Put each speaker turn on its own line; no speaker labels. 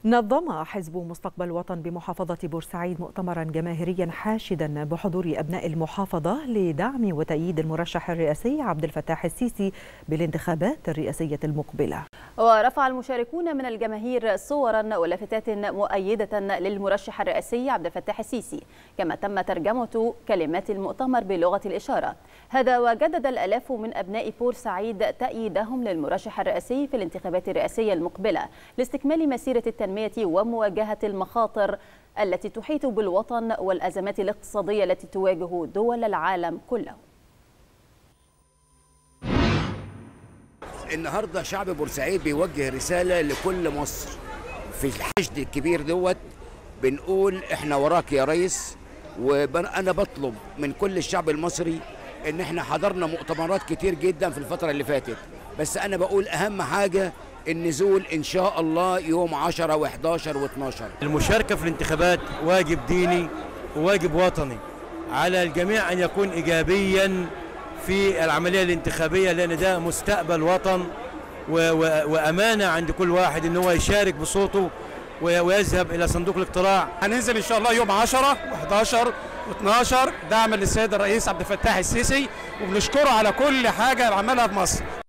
نظم حزب مستقبل الوطن بمحافظة بورسعيد مؤتمرا جماهيريا حاشدا بحضور أبناء المحافظة لدعم وتأييد المرشح الرئاسي عبد الفتاح السيسي بالانتخابات الرئاسية المقبلة.
ورفع المشاركون من الجماهير صورا ولافتات مؤيدة للمرشح الرئاسي عبد الفتاح السيسي، كما تم ترجمة كلمات المؤتمر بلغة الإشارة. هذا وجدد الآلاف من أبناء بورسعيد تأييدهم للمرشح الرئاسي في الانتخابات الرئاسية المقبلة لاستكمال مسيرة التنمية ومواجهة المخاطر التي تحيط بالوطن والأزمات الاقتصادية التي تواجه دول العالم كله.
النهارده شعب بورسعيد بيوجه رسالة لكل مصر في الحشد الكبير دوت، بنقول احنا وراك يا ريس. وانا بطلب من كل الشعب المصري ان احنا حضرنا مؤتمرات كتير جدا في الفترة اللي فاتت، بس انا بقول اهم حاجة النزول ان شاء الله يوم 10 و11 و12.
المشاركة في الانتخابات واجب ديني وواجب وطني على الجميع ان يكون ايجابيا في العملية الانتخابية، لان ده مستقبل وطن وامانة عند كل واحد ان هو يشارك بصوته ويذهب الى صندوق الاقتراع.
هننزل ان شاء الله يوم 10 و11 و12 دعما للسيد الرئيس عبد الفتاح السيسي، وبنشكره على كل حاجة عملها في مصر.